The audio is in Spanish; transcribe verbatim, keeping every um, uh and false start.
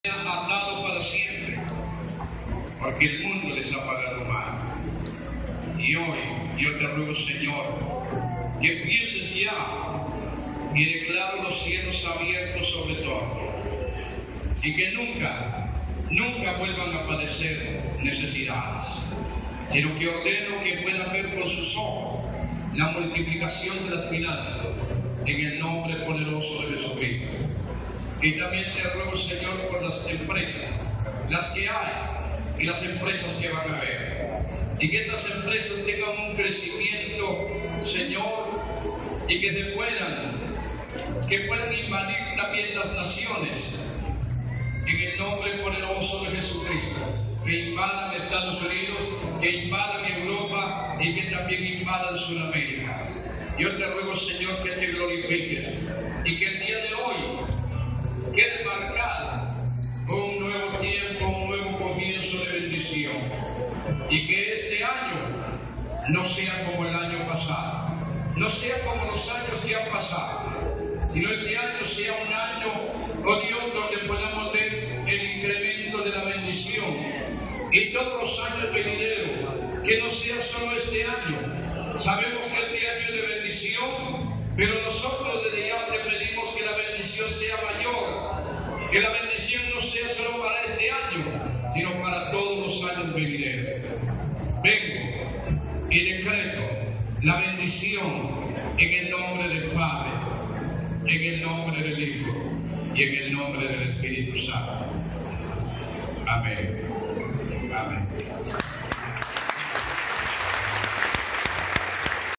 atado para siempre, porque el mundo les ha pagado mal. Y hoy yo te ruego, Señor, que empieces ya y declaro los cielos abiertos sobre todo, y que nunca, nunca vuelvan a padecer necesidades, sino que ordeno que puedan ver por sus ojos la multiplicación de las finanzas en el nombre poderoso de Jesucristo. Y también te ruego, Señor, por las empresas, las que hay y las empresas que van a haber, y que estas empresas tengan un crecimiento, Señor, y que se puedan, que puedan invadir también las naciones, en el nombre poderoso de Jesucristo, que invadan Estados Unidos, que invadan Europa y que también invadan Sudamérica. Yo te ruego, Señor, que te glorifiques y que el día de hoy quede marcado con un nuevo tiempo, un nuevo comienzo de bendición, y que este año no sea como el año pasado, no sea como los años que han pasado, sino este año sea un año, oh Dios, donde podamos ver el incremento de la bendición y todos los años venideros, que no sea solo este año. Sabemos que este año es de bendición, pero nosotros desde ya te pedimos que la bendición sea mayor, que la bendición no sea solo para este año, sino para todos los años venideros. Vengo y decreto la bendición en el nombre del Padre, en el nombre del Hijo y en el nombre del Espíritu Santo. Amén. Amén.